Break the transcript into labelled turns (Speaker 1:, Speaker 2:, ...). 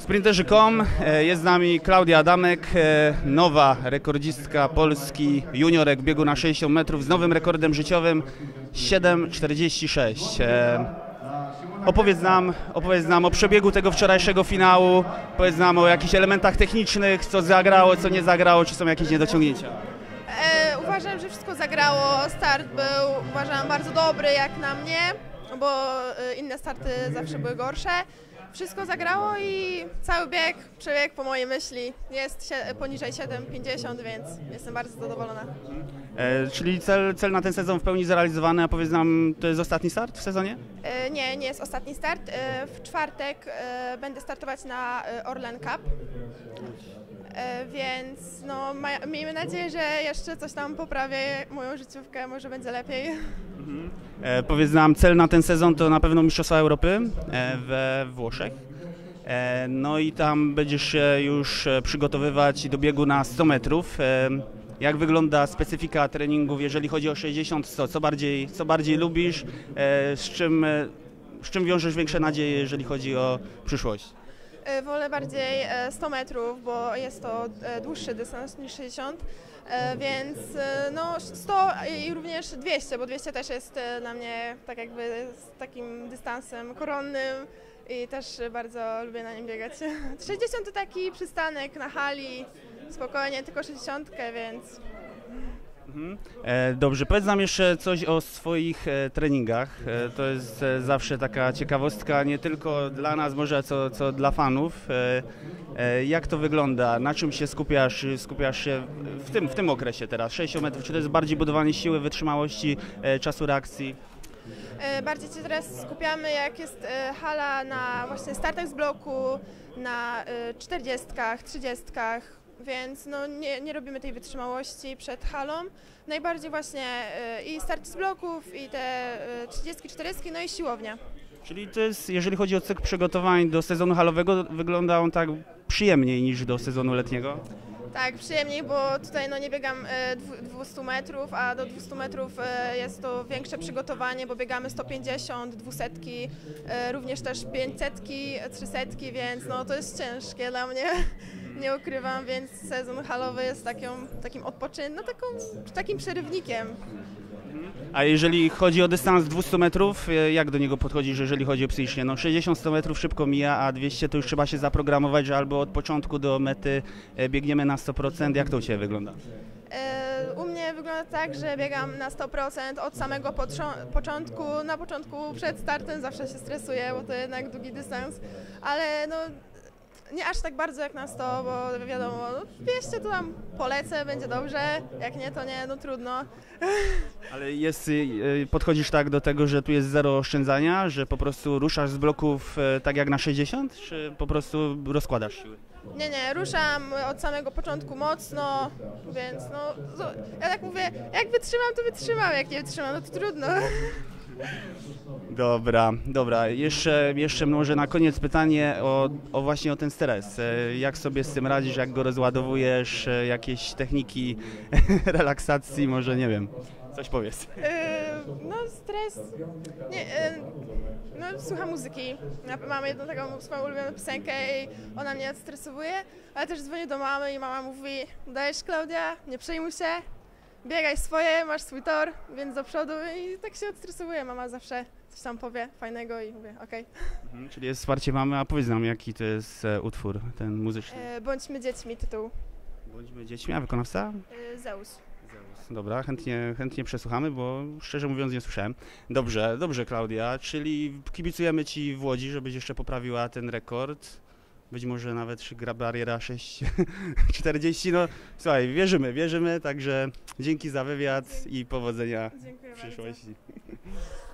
Speaker 1: Sprinterzy.com, jest z nami Klaudia Adamek, nowa rekordzistka Polski juniorek w biegu na 60 metrów z nowym rekordem życiowym 7:46. Opowiedz nam o przebiegu tego wczorajszego finału, powiedz nam o jakichś elementach technicznych, co zagrało, co nie zagrało, czy są jakieś niedociągnięcia.
Speaker 2: Uważam, że wszystko zagrało. Start był, uważam, bardzo dobry jak na mnie, bo inne starty zawsze były gorsze. Wszystko zagrało i cały przebieg po mojej myśli jest poniżej 7:50, więc jestem bardzo zadowolona.
Speaker 1: Czyli cel na ten sezon w pełni zrealizowany, a powiedz nam, to jest ostatni start w sezonie?
Speaker 2: Nie jest ostatni start. W czwartek będę startować na Orlen Cup. Więc no, miejmy nadzieję, że jeszcze coś tam poprawię moją życiówkę, może będzie lepiej.
Speaker 1: Powiedz nam, cel na ten sezon to na pewno Mistrzostwa Europy we Włoszech. No i tam będziesz się już przygotowywać do biegu na 100 metrów. Jak wygląda specyfika treningów, jeżeli chodzi o 60-100? Co bardziej lubisz? Z czym wiążesz większe nadzieje, jeżeli chodzi o przyszłość?
Speaker 2: Wolę bardziej 100 metrów, bo jest to dłuższy dystans niż 60, więc no 100 i również 200, bo 200 też jest dla mnie tak jakby z takim dystansem koronnym i też bardzo lubię na nim biegać. 60 to taki przystanek na hali, spokojnie, tylko 60, więc...
Speaker 1: Dobrze, powiedz nam jeszcze coś o swoich treningach. To jest zawsze taka ciekawostka, nie tylko dla nas, może co dla fanów. Jak to wygląda? Na czym się skupiasz? Skupiasz się w tym okresie teraz, 60 metrów? Czy to jest bardziej budowanie siły, wytrzymałości, czasu reakcji?
Speaker 2: Bardziej się teraz skupiamy, jak jest hala na właśnie startach z bloku, na 40-kach, 30-kach. Więc no, nie robimy tej wytrzymałości przed halą. Najbardziej właśnie i start z bloków, i te 30, 40, no i siłownia.
Speaker 1: Czyli to jest, jeżeli chodzi o cykl przygotowań do sezonu halowego, wygląda on tak przyjemniej niż do sezonu letniego?
Speaker 2: Tak, przyjemniej, bo tutaj no, nie biegam 200 metrów, a do 200 metrów jest to większe przygotowanie, bo biegamy 150, 200, również też 500, 300, więc no, to jest ciężkie dla mnie. Nie ukrywam, więc sezon halowy jest takim odpoczynkiem, no takim przerywnikiem.
Speaker 1: A jeżeli chodzi o dystans 200 metrów, jak do niego podchodzisz, jeżeli chodzi o psychicznie? No 60-100 metrów szybko mija, a 200 to już trzeba się zaprogramować, że albo od początku do mety biegniemy na 100%. Jak to u Ciebie wygląda?
Speaker 2: U mnie wygląda tak, że biegam na 100% od samego początku. Na początku przed startem zawsze się stresuję, bo to jednak długi dystans, ale no nie aż tak bardzo jak na 100, bo wiadomo, no 200 to tam polecę, będzie dobrze, jak nie, to nie, no trudno.
Speaker 1: Ale podchodzisz tak do tego, że tu jest zero oszczędzania, że po prostu ruszasz z bloków tak jak na 60, czy po prostu rozkładasz siły?
Speaker 2: Nie, ruszam od samego początku mocno, więc no, ja tak mówię, jak wytrzymam, to wytrzymam, jak nie wytrzymam, no to trudno. Dobra. Jeszcze może na koniec pytanie właśnie o ten stres. Jak sobie z tym radzisz, jak go rozładowujesz, jakieś techniki relaksacji, może nie wiem, coś powiedz. No stres, no słucham muzyki. Mam jedną taką swoją ulubioną piosenkę i ona mnie stresuje, ale też dzwonię do mamy i mama mówi: dajesz, Klaudia, nie przejmuj się. Biegaj swoje, masz swój tor, więc do przodu i tak się odstresowuję. Mama zawsze coś tam powie fajnego i mówię okej.
Speaker 1: Czyli jest wsparcie mamy, a powiedz nam, jaki to jest utwór, ten muzyczny?
Speaker 2: Bądźmy dziećmi, tytuł.
Speaker 1: Bądźmy dziećmi, a wykonawca?
Speaker 2: Zeus.
Speaker 1: Dobra, chętnie przesłuchamy, bo szczerze mówiąc nie słyszałem. Dobrze Klaudia, czyli kibicujemy Ci w Łodzi, żebyś jeszcze poprawiła ten rekord. Być może nawet gra bariera 6:40. No słuchaj, wierzymy, także dzięki za wywiad i powodzenia w przyszłości.